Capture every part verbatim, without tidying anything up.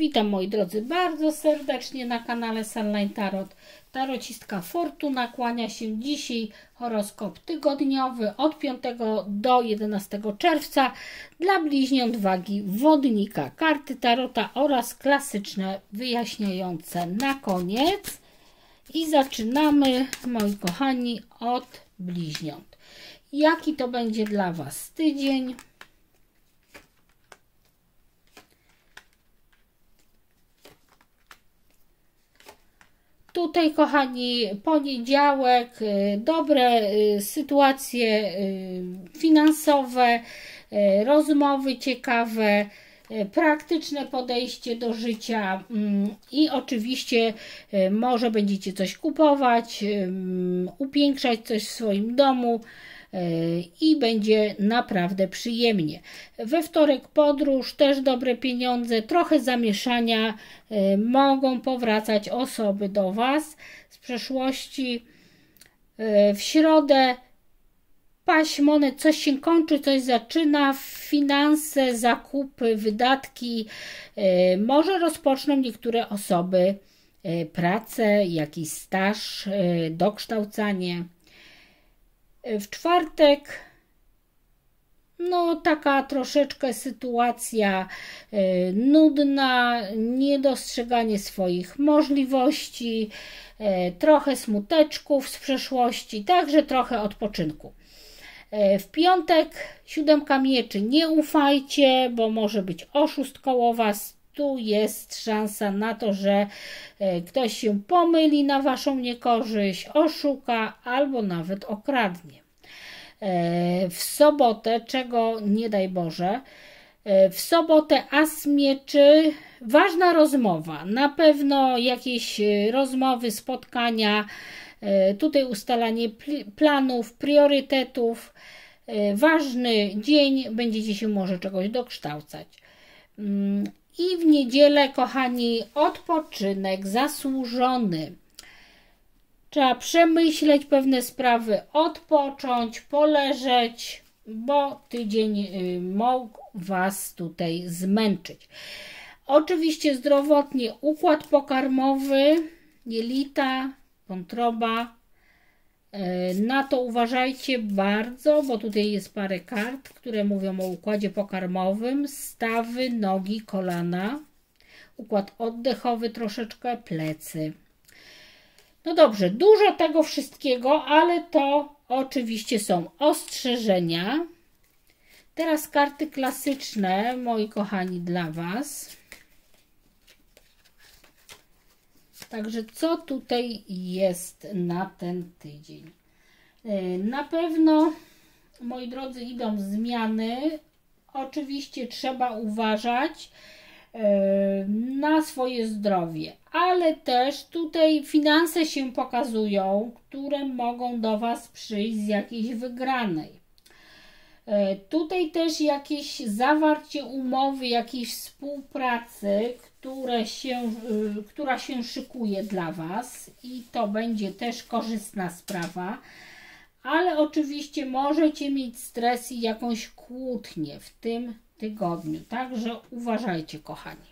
Witam moi drodzy bardzo serdecznie na kanale Sunline Tarot. Tarocistka Fortuna kłania się dzisiaj horoskop tygodniowy od piątego do jedenastego czerwca dla bliźniąt wagi wodnika. Karty tarota oraz klasyczne wyjaśniające na koniec. I zaczynamy, moi kochani, od bliźniąt. Jaki to będzie dla Was tydzień? Tutaj, kochani, poniedziałek, dobre sytuacje finansowe, rozmowy ciekawe, praktyczne podejście do życia i oczywiście może będziecie coś kupować, upiększać coś w swoim domu i będzie naprawdę przyjemnie. We wtorek podróż, też dobre pieniądze, trochę zamieszania, mogą powracać osoby do Was z przeszłości. W środę paść monet, coś się kończy, coś zaczyna, finanse, zakupy, wydatki, może rozpoczną niektóre osoby pracę, jakiś staż, dokształcanie. W czwartek no taka troszeczkę sytuacja y, nudna, niedostrzeganie swoich możliwości, y, trochę smuteczków z przeszłości, także trochę odpoczynku. Y, w piątek siódemka mieczy, nie ufajcie, bo może być oszust koło Was. Tu jest szansa na to, że ktoś się pomyli na Waszą niekorzyść, oszuka albo nawet okradnie. W sobotę, czego nie daj Boże, w sobotę as mieczy, ważna rozmowa, na pewno jakieś rozmowy, spotkania, tutaj ustalanie planów, priorytetów, ważny dzień, będziecie się może czegoś dokształcać. I w niedzielę, kochani, odpoczynek zasłużony. Trzeba przemyśleć pewne sprawy, odpocząć, poleżeć, bo tydzień mógł Was tutaj zmęczyć. Oczywiście zdrowotnie układ pokarmowy, jelita, wątroba. Na to uważajcie bardzo, bo tutaj jest parę kart, które mówią o układzie pokarmowym, stawy, nogi, kolana, układ oddechowy troszeczkę, plecy. No dobrze, dużo tego wszystkiego, ale to oczywiście są ostrzeżenia. Teraz karty klasyczne, moi kochani, dla Was. Także co tutaj jest na ten tydzień? Na pewno, moi drodzy, idą zmiany. Oczywiście trzeba uważać na swoje zdrowie, ale też tutaj finanse się pokazują, które mogą do Was przyjść z jakiejś wygranej. Tutaj też jakieś zawarcie umowy, jakiejś współpracy, które się, która się szykuje dla Was i to będzie też korzystna sprawa, ale oczywiście możecie mieć stres i jakąś kłótnię w tym tygodniu, także uważajcie, kochani.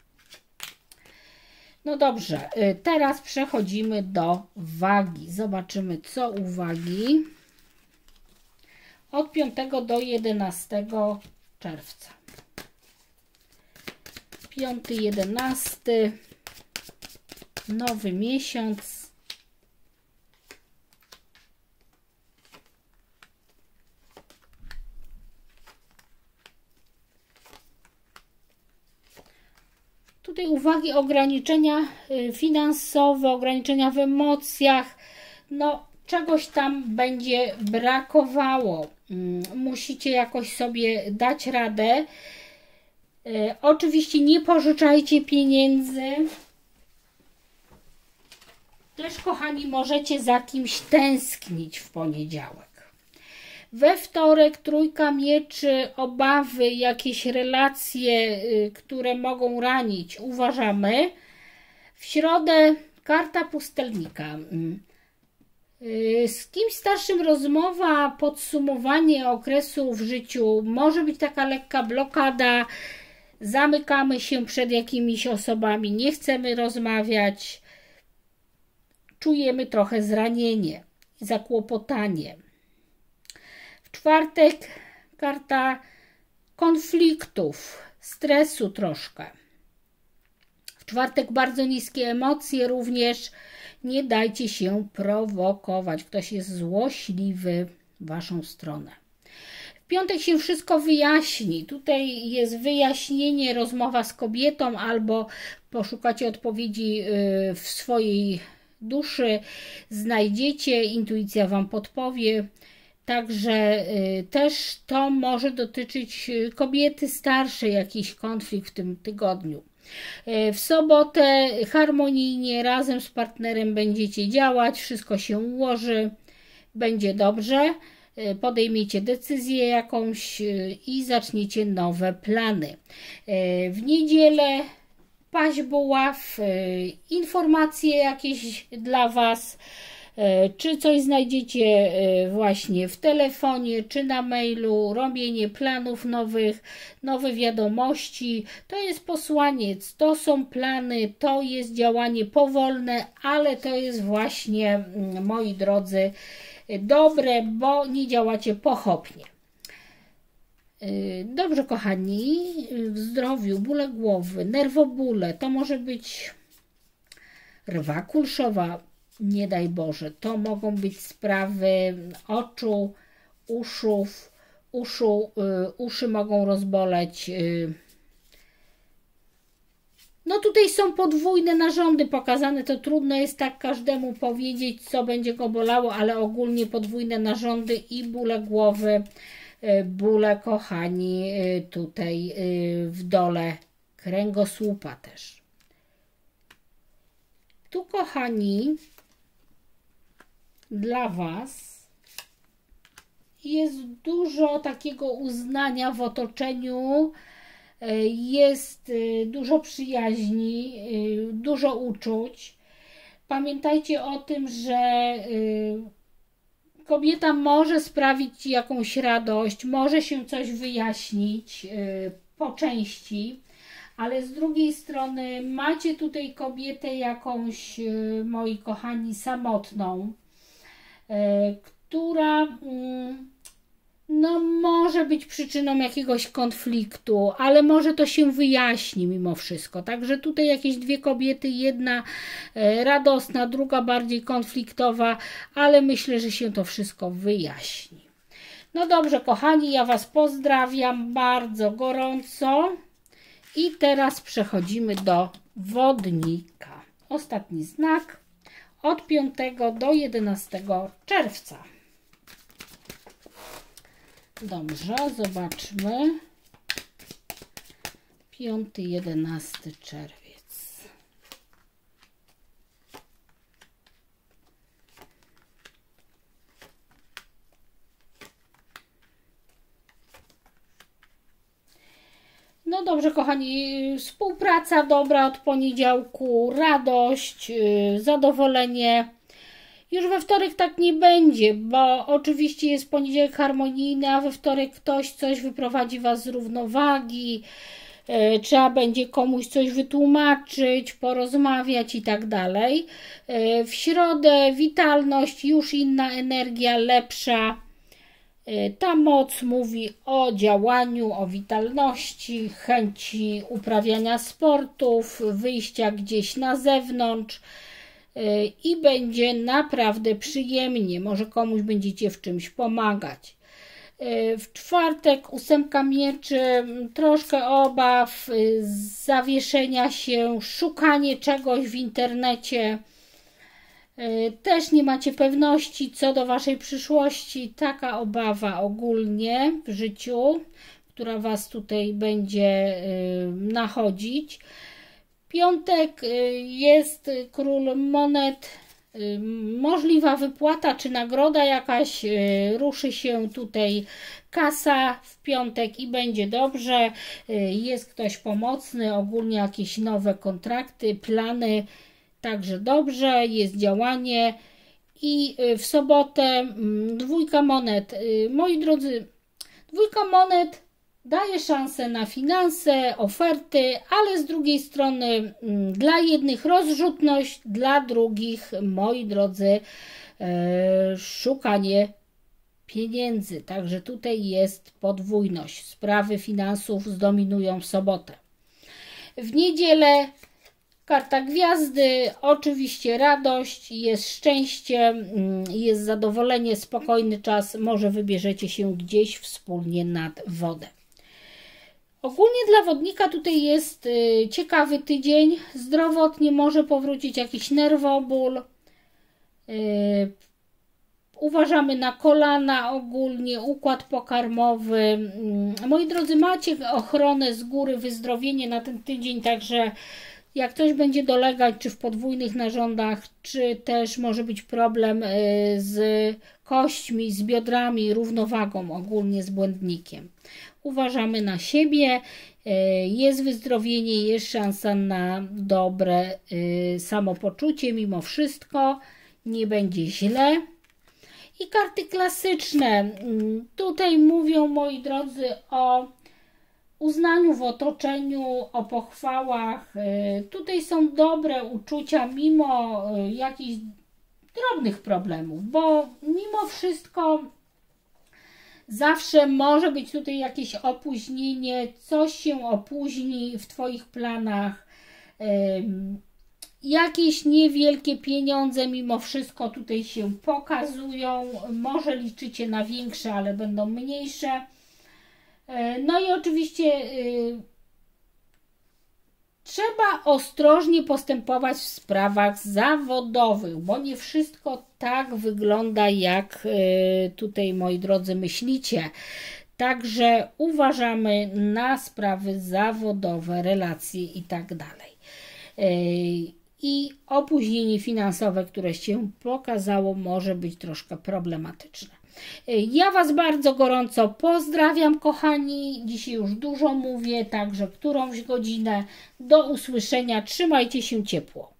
No dobrze, teraz przechodzimy do wagi. Zobaczymy, co u wagi od piątego do jedenastego czerwca. piąty, jedenasty, nowy miesiąc. Tutaj uwagi, ograniczenia finansowe, ograniczenia w emocjach, no czegoś tam będzie brakowało. Musicie jakoś sobie dać radę. Oczywiście nie pożyczajcie pieniędzy. Też, kochani, możecie za kimś tęsknić w poniedziałek. We wtorek trójka mieczy, obawy, jakieś relacje, które mogą ranić, uważamy. W środę karta pustelnika. Z kimś starszym rozmowa, podsumowanie okresu w życiu, może być taka lekka blokada, zamykamy się przed jakimiś osobami, nie chcemy rozmawiać, czujemy trochę zranienie, zakłopotanie. W czwartek karta konfliktów, stresu troszkę. W czwartek bardzo niskie emocje również. Nie dajcie się prowokować. Ktoś jest złośliwy w waszą stronę. W piątek się wszystko wyjaśni. Tutaj jest wyjaśnienie, rozmowa z kobietą albo poszukacie odpowiedzi w swojej duszy. Znajdziecie, intuicja wam podpowie. Także też to może dotyczyć kobiety starszej, jakiś konflikt w tym tygodniu. W sobotę harmonijnie razem z partnerem będziecie działać, wszystko się ułoży, będzie dobrze, podejmiecie decyzję jakąś i zaczniecie nowe plany. W niedzielę paź buław, informacje jakieś dla was, czy coś znajdziecie właśnie w telefonie, czy na mailu, robienie planów nowych, nowe wiadomości. To jest posłaniec, to są plany, to jest działanie powolne, ale to jest właśnie, moi drodzy, dobre, bo nie działacie pochopnie. Dobrze, kochani, w zdrowiu, bóle głowy, nerwobóle, to może być rwa kulszowa, nie daj Boże, to mogą być sprawy oczu, uszów, uszu, y, uszy mogą rozboleć. Y. No tutaj są podwójne narządy pokazane, to trudno jest tak każdemu powiedzieć, co będzie go bolało, ale ogólnie podwójne narządy i bóle głowy, y, bóle, kochani, y, tutaj y, w dole kręgosłupa też. Tu, kochani, dla was jest dużo takiego uznania w otoczeniu, jest dużo przyjaźni, dużo uczuć. Pamiętajcie o tym, że kobieta może sprawić ci jakąś radość, może się coś wyjaśnić po części, ale z drugiej strony macie tutaj kobietę jakąś, moi kochani, samotną, która no, może być przyczyną jakiegoś konfliktu, ale może to się wyjaśni mimo wszystko. Także tutaj jakieś dwie kobiety, jedna radosna, druga bardziej konfliktowa, ale myślę, że się to wszystko wyjaśni. No dobrze, kochani, ja was pozdrawiam bardzo gorąco i teraz przechodzimy do wodnika. Ostatni znak od piątego do jedenastego czerwca. Dobrze, zobaczmy. piąty jedenasty czerwiec. No dobrze, kochani, współpraca dobra od poniedziałku, radość, zadowolenie. Już we wtorek tak nie będzie, bo oczywiście jest poniedziałek harmonijny, a we wtorek ktoś coś wyprowadzi was z równowagi, e, trzeba będzie komuś coś wytłumaczyć, porozmawiać i tak dalej. E, w środę witalność, już inna energia, lepsza. E, ta moc mówi o działaniu, o witalności, chęci uprawiania sportów, wyjścia gdzieś na zewnątrz. I będzie naprawdę przyjemnie. Może komuś będziecie w czymś pomagać. W czwartek ósemka mieczy, troszkę obaw, zawieszenia się, szukanie czegoś w internecie. Też nie macie pewności co do waszej przyszłości. Taka obawa ogólnie w życiu, która was tutaj będzie nachodzić. Piątek jest król monet, możliwa wypłata czy nagroda jakaś, ruszy się tutaj kasa w piątek i będzie dobrze, jest ktoś pomocny, ogólnie jakieś nowe kontrakty, plany, także dobrze, jest działanie. I w sobotę dwójka monet. Moi drodzy, dwójka monet daje szansę na finanse, oferty, ale z drugiej strony dla jednych rozrzutność, dla drugich, moi drodzy, szukanie pieniędzy. Także tutaj jest podwójność. Sprawy finansów zdominują w sobotę. W niedzielę karta gwiazdy, oczywiście radość, jest szczęście, jest zadowolenie, spokojny czas, może wybierzecie się gdzieś wspólnie nad wodę. Ogólnie dla wodnika tutaj jest ciekawy tydzień, zdrowotnie może powrócić jakiś nerwoból, uważamy na kolana ogólnie, układ pokarmowy. Moi drodzy, macie ochronę z góry, wyzdrowienie na ten tydzień, także jak ktoś będzie dolegać, czy w podwójnych narządach, czy też może być problem z kośćmi, z biodrami, równowagą, ogólnie z błędnikiem. Uważamy na siebie, jest wyzdrowienie, jest szansa na dobre samopoczucie, mimo wszystko nie będzie źle. I karty klasyczne, tutaj mówią, moi drodzy, o uznaniu w otoczeniu, o pochwałach. Tutaj są dobre uczucia mimo jakichś drobnych problemów, bo mimo wszystko zawsze może być tutaj jakieś opóźnienie, coś się opóźni w Twoich planach, jakieś niewielkie pieniądze mimo wszystko tutaj się pokazują, może liczycie na większe, ale będą mniejsze. No i oczywiście yy, trzeba ostrożnie postępować w sprawach zawodowych, bo nie wszystko tak wygląda, jak yy, tutaj, moi drodzy, myślicie. Także uważamy na sprawy zawodowe, relacje i tak dalej. Yy, I opóźnienie finansowe, które się pokazało, może być troszkę problematyczne. Ja Was bardzo gorąco pozdrawiam, kochani. Dzisiaj już dużo mówię, także którąś godzinę. Do usłyszenia. Trzymajcie się ciepło.